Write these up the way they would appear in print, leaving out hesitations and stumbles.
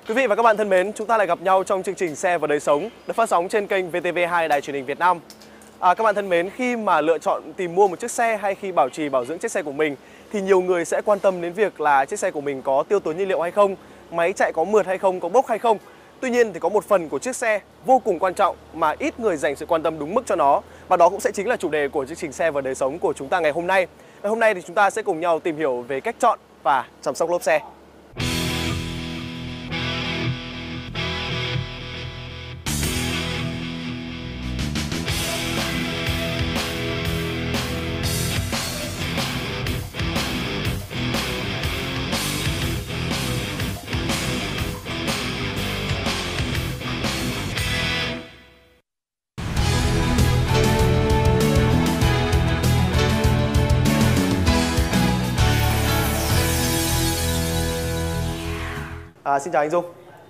Quý vị và các bạn thân mến, chúng ta lại gặp nhau trong chương trình Xe và Đời Sống được phát sóng trên kênh VTV2 Đài Truyền hình Việt Nam. Các bạn thân mến, khi mà lựa chọn tìm mua một chiếc xe hay khi bảo trì bảo dưỡng chiếc xe của mình thì nhiều người sẽ quan tâm đến việc là chiếc xe của mình có tiêu tốn nhiên liệu hay không, máy chạy có mượt hay không, có bốc hay không. Tuy nhiên thì có một phần của chiếc xe vô cùng quan trọng mà ít người dành sự quan tâm đúng mức cho nó, và đó cũng sẽ chính là chủ đề của chương trình Xe và Đời Sống của chúng ta ngày hôm nay. Ngày hôm nay thì chúng ta sẽ cùng nhau tìm hiểu về cách chọn và chăm sóc lốp xe. Xin chào anh Dung.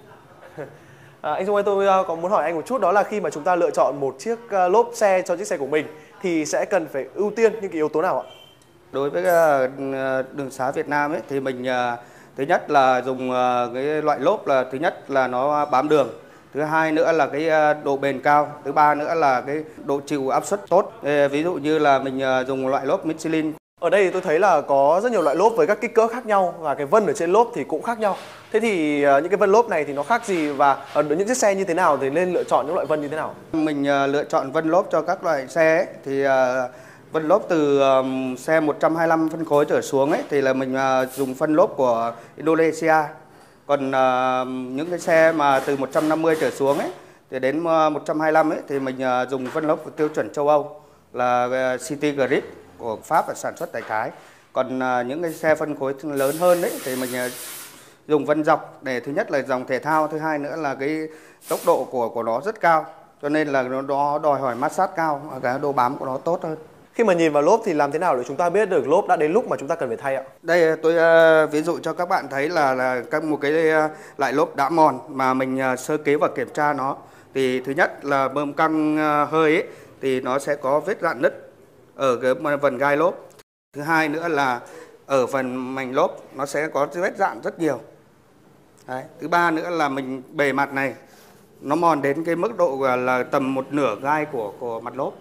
Anh Dung ơi, tôi có muốn hỏi anh một chút, đó là khi mà chúng ta lựa chọn một chiếc lốp xe cho chiếc xe của mình thì sẽ cần phải ưu tiên những cái yếu tố nào ạ? Đối với đường xá Việt Nam ấy thì mình thứ nhất là dùng cái loại lốp là thứ nhất là nó bám đường, thứ hai nữa là cái độ bền cao, thứ ba nữa là cái độ chịu áp suất tốt. Ví dụ như là mình dùng loại lốp Michelin. Ở đây tôi thấy là có rất nhiều loại lốp với các kích cỡ khác nhau và cái vân ở trên lốp thì cũng khác nhau. Thế thì những cái vân lốp này thì nó khác gì, và ở những chiếc xe như thế nào thì nên lựa chọn những loại vân như thế nào? Mình lựa chọn vân lốp cho các loại xe ấy, thì vân lốp từ xe 125 phân khối trở xuống ấy thì là mình dùng phân lốp của Indonesia. Còn những cái xe mà từ 150 trở xuống ấy thì đến 125 ấy thì mình dùng phân lốp tiêu chuẩn châu Âu là City Grip của Pháp và sản xuất tại Thái. Còn những cái xe phân khối lớn hơn đấy thì mình dùng vân dọc để thứ nhất là dòng thể thao, thứ hai nữa là cái tốc độ của nó rất cao, cho nên là nó đòi hỏi mát sát cao và cái độ bám của nó tốt hơn. Khi mà nhìn vào lốp thì làm thế nào để chúng ta biết được lốp đã đến lúc mà chúng ta cần phải thay ạ? Đây tôi ví dụ cho các bạn thấy là một cái loại lốp đã mòn mà mình sơ kế và kiểm tra nó, thì thứ nhất là bơm căng hơi ấy thì nó sẽ có vết rạn nứt ở cái phần gai lốp. Thứ hai nữa là ở phần mảnh lốp nó sẽ có vết rạn rất nhiều. Đấy. Thứ ba nữa là mình bề mặt này nó mòn đến cái mức độ là tầm một nửa gai của mặt lốp.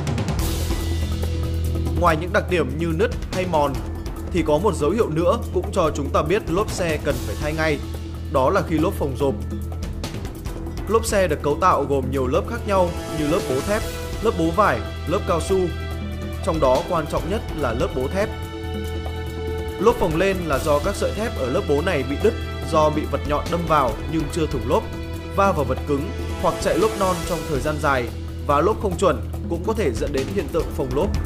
Ngoài những đặc điểm như nứt hay mòn thì có một dấu hiệu nữa cũng cho chúng ta biết lốp xe cần phải thay ngay. Đó là khi lốp phồng rộp. Lốp xe được cấu tạo gồm nhiều lớp khác nhau như lớp bố thép, lớp bố vải, lớp cao su. Trong đó quan trọng nhất là lớp bố thép. Lốp phồng lên là do các sợi thép ở lớp bố này bị đứt do bị vật nhọn đâm vào nhưng chưa thủng lốp, va vào vật cứng hoặc chạy lốp non trong thời gian dài, và lốp không chuẩn cũng có thể dẫn đến hiện tượng phồng lốp.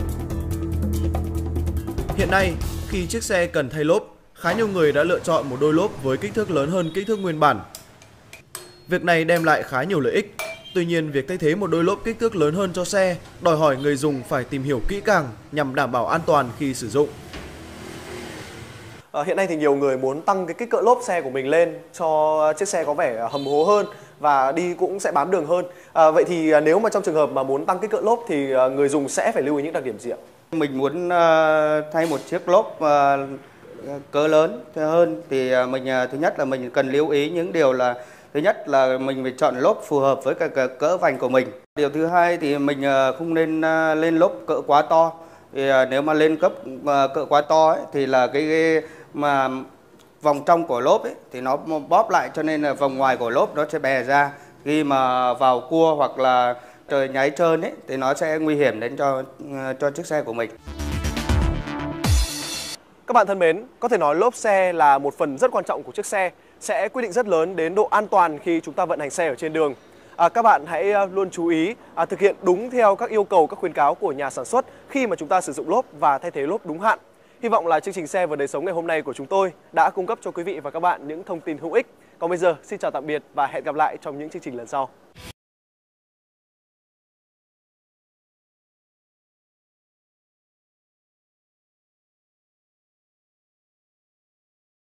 Hiện nay, khi chiếc xe cần thay lốp, khá nhiều người đã lựa chọn một đôi lốp với kích thước lớn hơn kích thước nguyên bản. Việc này đem lại khá nhiều lợi ích. Tuy nhiên, việc thay thế một đôi lốp kích thước lớn hơn cho xe đòi hỏi người dùng phải tìm hiểu kỹ càng nhằm đảm bảo an toàn khi sử dụng. Hiện nay thì nhiều người muốn tăng cái kích cỡ lốp xe của mình lên cho chiếc xe có vẻ hầm hố hơn và đi cũng sẽ bám đường hơn. Vậy thì nếu mà trong trường hợp mà muốn tăng kích cỡ lốp thì người dùng sẽ phải lưu ý những đặc điểm gì ạ? Mình muốn thay một chiếc lốp cỡ lớn hơn thì mình thứ nhất là mình cần lưu ý những điều là thứ nhất là mình phải chọn lốp phù hợp với cái cỡ vành của mình. Điều thứ hai thì mình không nên lên lốp cỡ quá to. Thì nếu mà lên cấp cỡ quá to ấy, thì là cái mà vòng trong của lốp ấy thì nó bóp lại, cho nên là vòng ngoài của lốp nó sẽ bè ra. Khi mà vào cua hoặc là trời nháy trơn ấy thì nó sẽ nguy hiểm đến cho chiếc xe của mình. Các bạn thân mến, có thể nói lốp xe là một phần rất quan trọng của chiếc xe, sẽ quyết định rất lớn đến độ an toàn khi chúng ta vận hành xe ở trên đường. Các bạn hãy luôn chú ý thực hiện đúng theo các yêu cầu, các khuyến cáo của nhà sản xuất khi mà chúng ta sử dụng lốp và thay thế lốp đúng hạn. Hy vọng là chương trình Xe và Đời Sống ngày hôm nay của chúng tôi đã cung cấp cho quý vị và các bạn những thông tin hữu ích. Còn bây giờ, xin chào tạm biệt và hẹn gặp lại trong những chương trình lần sau.